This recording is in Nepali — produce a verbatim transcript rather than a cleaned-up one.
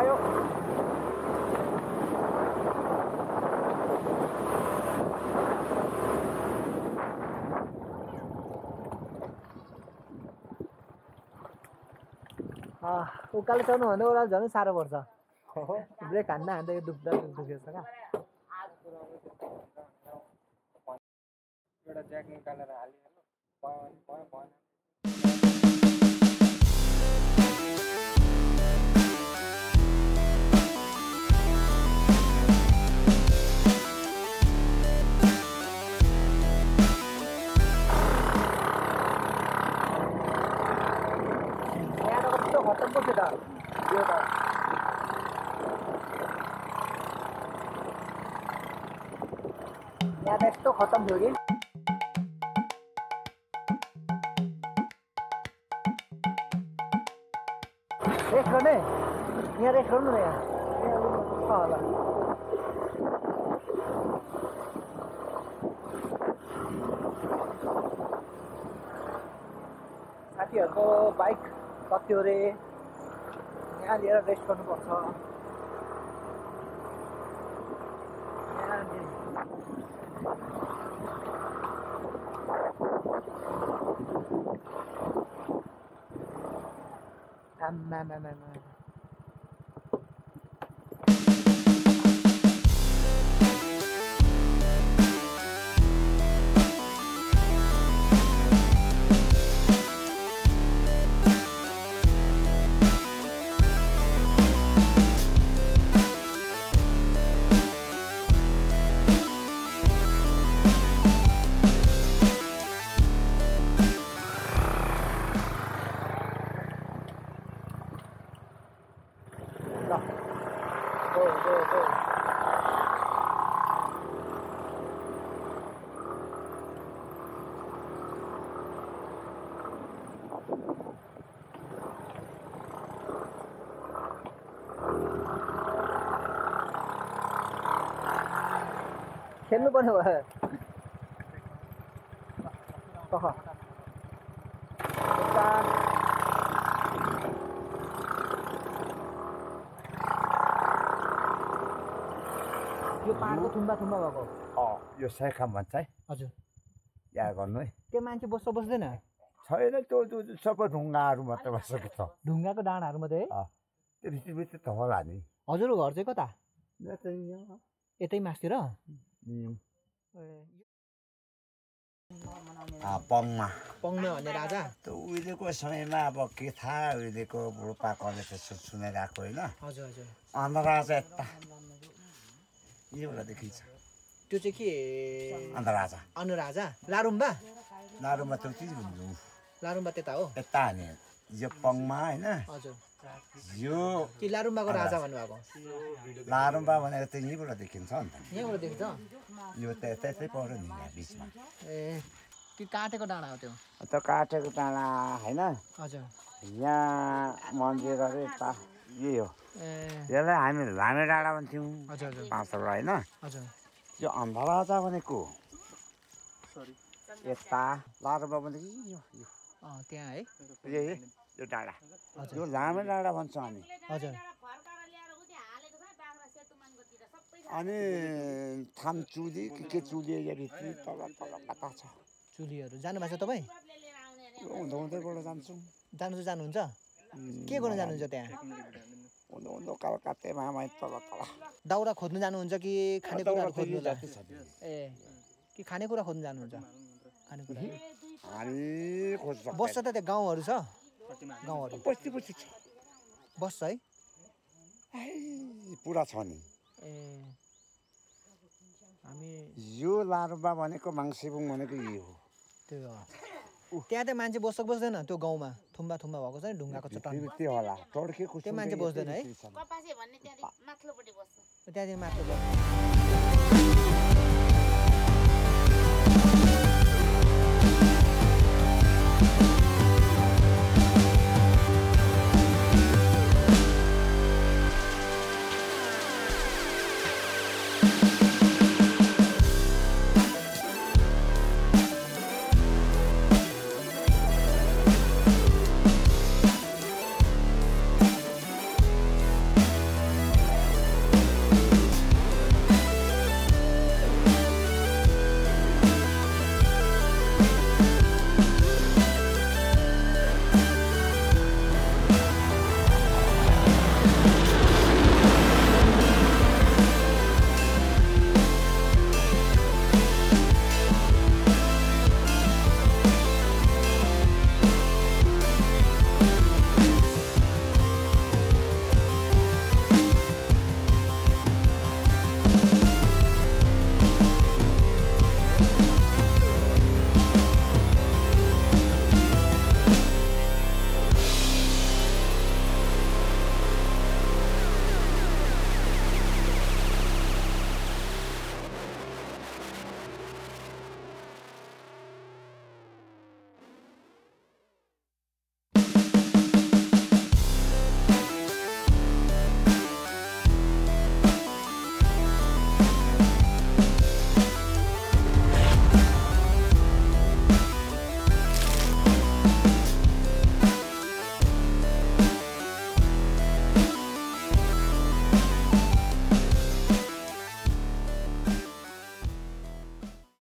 आयो उकालो चढ्नु भने ओह्रालो झन् साह्रो पर्छ ब्रेक हान्न हान्दा यो दुख्दा दुखेछ क्या एउटा ज्याक निकालेर हालिहाल्नु भयो भने भयो भएन यहाँ त यस्तो खत्तम थियो कि रेस्ट गर्ने यहाँ रेस्ट गर्नु न यहाँ होला साथीहरूको बाइक कत्यो अरे यहाँ लिएर रेस्ट गर्नुपर्छ आम्मा आम्मा आम्मा खेल्नु पर्ने भयो यो पाहाडको थुम्बा थुम्बा भएको अँ यो साइखाम भन्छ है हजुर यहाँ गर्नु है त्यो मान्छे बस्छ बस्दैन छैन त्यो सबै ढुङ्गाहरू मात्रै बसेको छ ढुङ्गाको डाँडाहरू मात्रै है त्यो भित्र भित्र त होला नि हजुरको घर चाहिँ कता यतै मासतिर पङमा पङमा भन्ने राजा त्यो उहिलेको समयमा अब के थाहा उहिलेको बुढोपाकाले त्यसो सुनाइरहेको होइन हजुर हजुर अन्त राजा यता योबाट देखिन्छ त्यो चाहिँ के अन्त राजा अनुराजा लारुम्बा लारुम्बा त्यो चिज भन्नु लारुम्बा त्यता हो यता हाने यो पङमा होइन हजुर यो कि लारुम्बाको राजा भन्नुभएको लारुम्बा भनेको चाहिँ यहीँबाट देखिन्छ अन्त यहाँबाट देखिन्छ यो त यतै पर्यो नि यहाँ बिचमा ए कि काटेको डाँडा हो त्यो त्यो काटेको डाँडा होइन हजुर यहाँ मन्दिरहरू यता यही हो ए यसलाई हामी लामे डाँडा भन्थ्यौँ हजुर हजुर पाँचवटा होइन हजुर यो अन्धराजा भनेको यता लारुम्बा भनेको यो यो अँ त्यहाँ है यही यो डाँडा यो लामे डाँडा भन्छौँ हामी हजुर अनि थाम चुली के के चुली भित्री तल तल कता छ चुलीहरू जानुभएको छ तपाईँ हुँदो हुँदैबाट जान्छौँ जानु चाहिँ जानुहुन्छ के गर्नु जानुहुन्छ त्यहाँ हुँदो हुँदो कलकत्तामा माइ तल तल दाउरा खोज्नु जानुहुन्छ कि खानेकुराहरू खोज्नु ए कि खानेकुरा खोज्नु जानुहुन्छ खानेकुरा हामी खोज्छ बस्छ त त्यहाँ गाउँहरू छ गाउँहरू बस्ती बस्ती छ बस्छ है पुरा छ नि ए हामी यो लारुम्बा भनेको माङसेबुङ भनेको यो हो त्यो हो त्यहाँ त मान्छे बस्छ बस्दैन त्यो गाउँमा थुम्बा थुम्बा भएको छ नि ढुङ्गाको चट्टान त्यो होला टड्केको त्यो मान्छे बस्दैन है कपासे भन्ने त्यहाँदेखि माथिल्लोपट्टि बस्छ त्यहाँदेखि माथि बस्छ